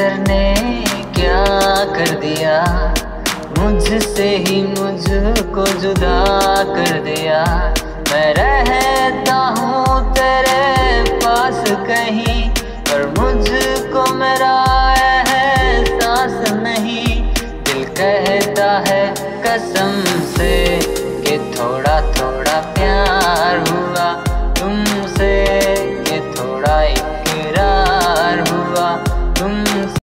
कदर ने क्या कर दिया, मुझसे ही मुझको जुदा कर दिया। मैं रह